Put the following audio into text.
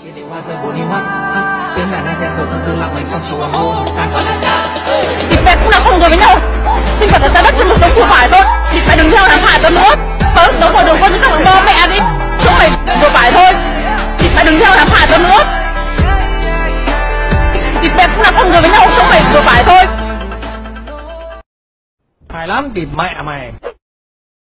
Trên đỉnh hoa rơi buồn đi mắt, tiếng đàn nghe theo sầu tâm tư lặng mình trong chiều hoàng hôn. Ta còn là cha. Thịt mẹ cũng là cùng người với nhau. Sinh vật ở trái đất thì một sống của phải thôi. Thịt mẹ đừng theo làm hại tớ nữa. Tớ vào đường con như các bạn bơ mẹ đi. Chúng mày vừa phải thôi. Thịt mẹ đừng theo làm hại tớ nữa. Thịt mẹ cũng là cùng người với nhau. Chúng mày vừa phải thôi. Phải lắm thịt mẹ mày.